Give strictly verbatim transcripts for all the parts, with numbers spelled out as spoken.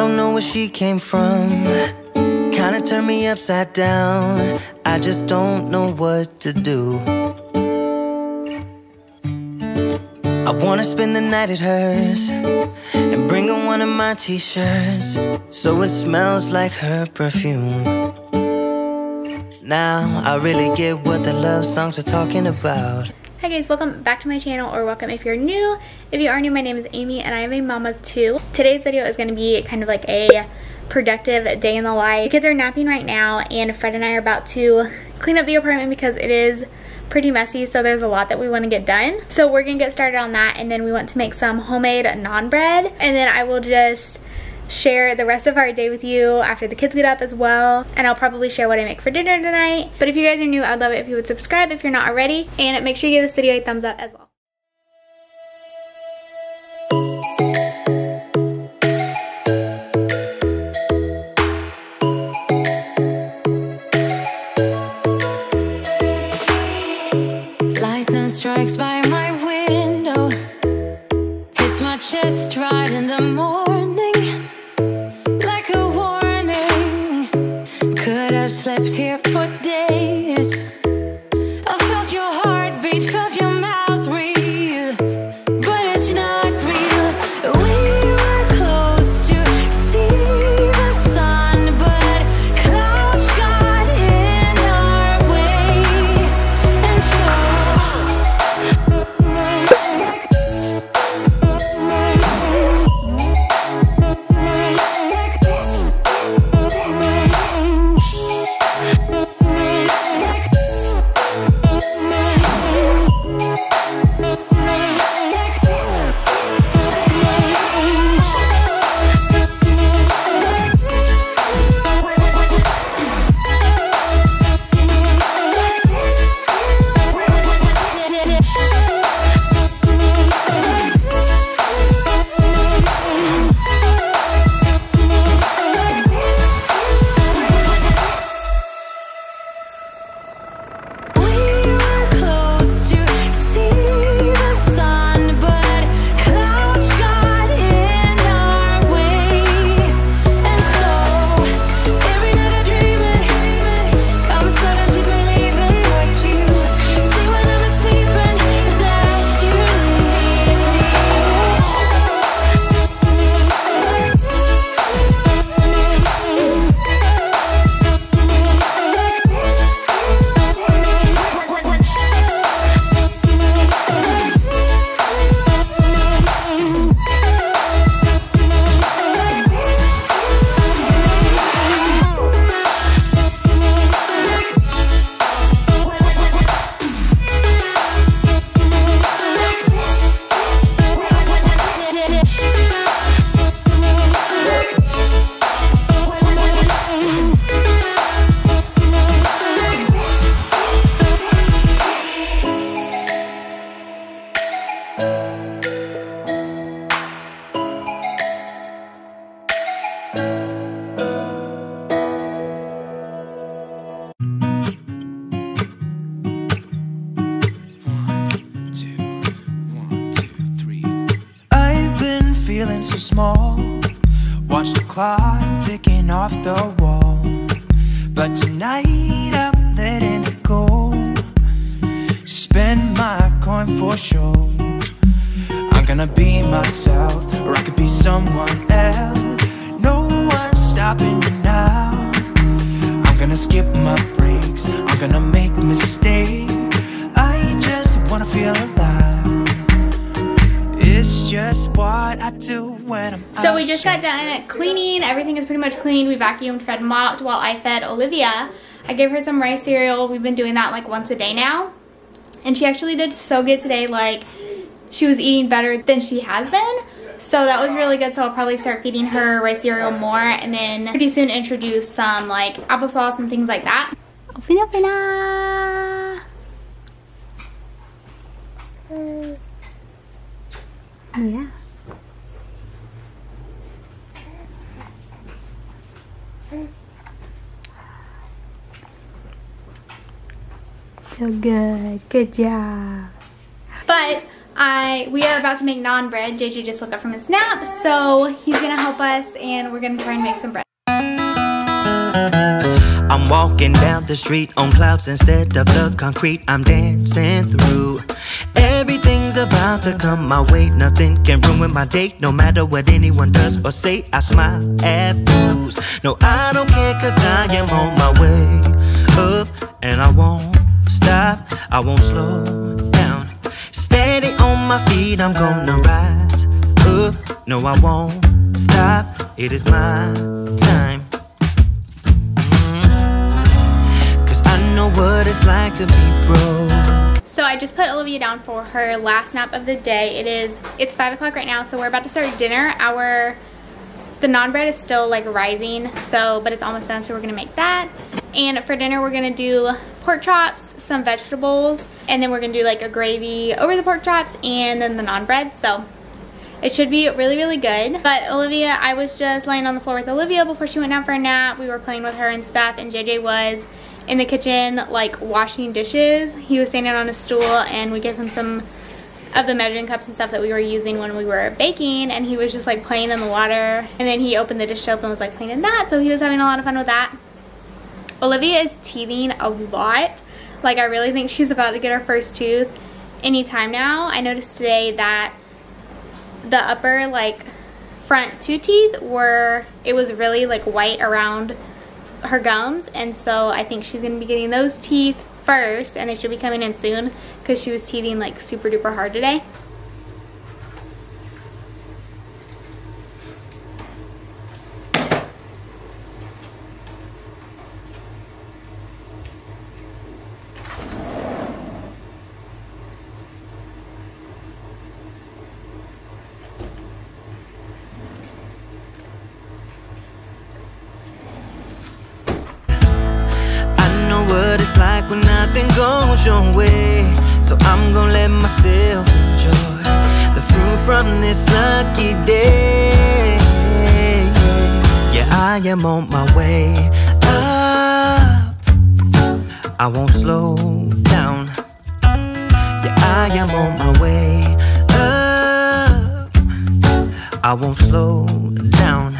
don't know where she came from. Kinda turned me upside down. I just don't know what to do. I wanna spend the night at hers and bring her one of my t-shirts, so it smells like her perfume. Now I really get what the love songs are talking about. Hi guys, welcome back to my channel, or welcome if you're new. If you are new, my name is Amy and I am a mom of two. Today's video is going to be kind of like a productive day in the life. The kids are napping right now and Fred and I are about to clean up the apartment because it is pretty messy, so there's a lot that we want to get done. So we're going to get started on that, and then we want to make some homemade naan bread, and then I will just share the rest of our day with you after the kids get up as well, and I'll probably share what I make for dinner tonight. But if you guys are new, I'd love it if you would subscribe if you're not already, and make sure you give this video a thumbs up as well. Lightning strikes by my window, hits my chest right in the morning. I've slept here for days. I felt your heartbeat, felt your mouth breathe, but it's not real. We were close to see the sun, but clouds got in our way, and so small, watch the clock ticking off the wall, but tonight I'm letting it go. Spend my coin for sure. I'm gonna be myself, or I could be someone else. No one's stopping me now. I'm gonna skip my breaks, I'm gonna make mistakes. I just wanna feel alive. It's just what I do when I'm So we just got done cleaning. Everything is pretty much cleaned. We vacuumed, Fred mopped while I fed Olivia. I gave her some rice cereal. We've been doing that like once a day now. And she actually did so good today. Like, she was eating better than she has been. So that was really good. So I'll probably start feeding her rice cereal more, and then pretty soon introduce some like applesauce and things like that. Open, open, ah. Yeah. So good. Good job. But I we are about to make naan bread. J J just woke up from his nap, so he's gonna help us and we're gonna try and make some bread. I'm walking down the street on clouds instead of the concrete I'm dancing through. Everything's about to come my way, nothing can ruin my day. No matter what anyone does or say, I smile at fools. No, I don't care, cause I am on my way up, and I won't stop, I won't slow down. Steady on my feet, I'm gonna rise up. No, I won't stop, it is my time. Know what it's like to be broke. So I just put Olivia down for her last nap of the day. It is it's five o'clock right now, so we're about to start dinner. Our the naan bread is still like rising, so but it's almost done, so we're gonna make that. And for dinner we're gonna do pork chops, some vegetables, and then we're gonna do like a gravy over the pork chops and then the naan bread. So it should be really, really good. But Olivia, I was just laying on the floor with Olivia before she went down for a nap. We were playing with her and stuff, and J J was in the kitchen like washing dishes. He was standing on a stool and we gave him some of the measuring cups and stuff that we were using when we were baking, and he was just like playing in the water, and then he opened the dish soap and was like playing in that, so he was having a lot of fun with that. Olivia is teething a lot. Like I really think she's about to get her first tooth anytime now. I noticed today that the upper like front two teeth were, it was really like white around her gums, and so I think she's gonna be getting those teeth first, and they should be coming in soon because she was teething like super duper hard today. What it's like when nothing goes your way, so I'm gonna let myself enjoy the fruit from this lucky day. Yeah, I am on my way up, I won't slow down. Yeah, I am on my way up, I won't slow down.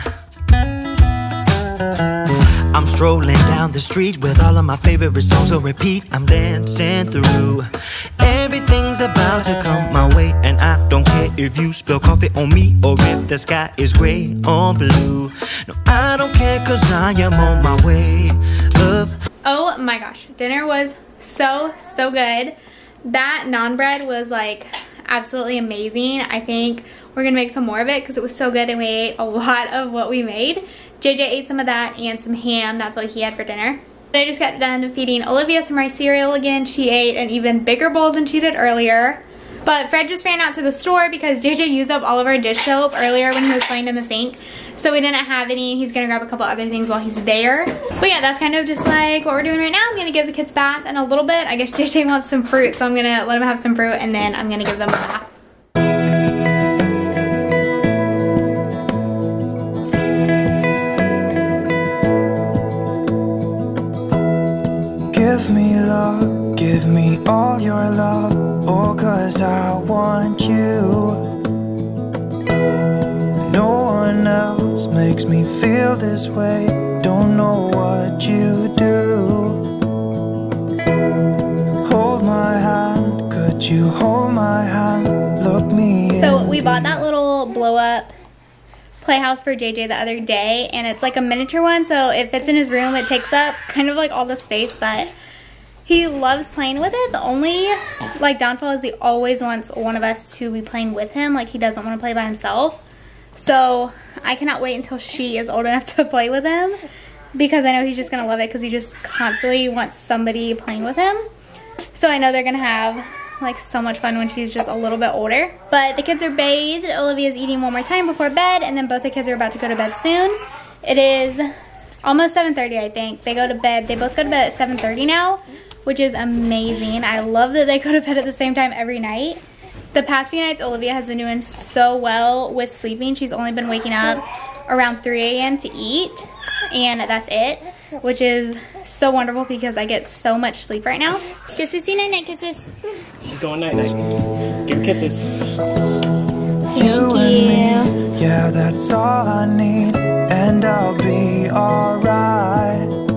I'm strolling down the street with all of my favorite songs on repeat. I'm dancing through. Everything's about to come my way, and I don't care if you spill coffee on me or if the sky is gray or blue. No, I don't care, cause I am on my way up. Oh my gosh, dinner was so, so good. That naan bread was like absolutely amazing. I think we're gonna make some more of it because it was so good and we ate a lot of what we made. J J ate some of that and some ham. That's what he had for dinner. I just got done feeding Olivia some rice cereal again. She ate an even bigger bowl than she did earlier. But Fred just ran out to the store because J J used up all of our dish soap earlier when he was playing in the sink. So we didn't have any. He's gonna grab a couple other things while he's there. But yeah, that's kind of just like what we're doing right now. I'm gonna give the kids a bath in a little bit. I guess J J wants some fruit, so I'm gonna let him have some fruit and then I'm gonna give them a bath. Give me love, give me all your love, oh, cause I want you. No one else makes me feel this way, don't know what you do. Hold my hand, could you hold my hand, look me So in we the bought that little blow up playhouse for J J the other day, and it's like a miniature one, so it fits in his room. It takes up kind of like all the space, but he loves playing with it. The only like downfall is he always wants one of us to be playing with him. Like he doesn't want to play by himself. So I cannot wait until she is old enough to play with him, because I know he's just gonna love it because he just constantly wants somebody playing with him. So I know they're gonna have like so much fun when she's just a little bit older. But the kids are bathed. Olivia's eating one more time before bed, and then both the kids are about to go to bed soon. It is almost seven thirty, I think. They go to bed. They both go to bed at seven thirty now, which is amazing. I love that they go to bed at the same time every night. The past few nights, Olivia has been doing so well with sleeping. She's only been waking up around three A M to eat, and that's it. which is so wonderful because I get so much sleep right now. Kisses, see night night kisses. She's going night night. Give kisses. Thank you. Yeah, that's all I need, and I'll be alright.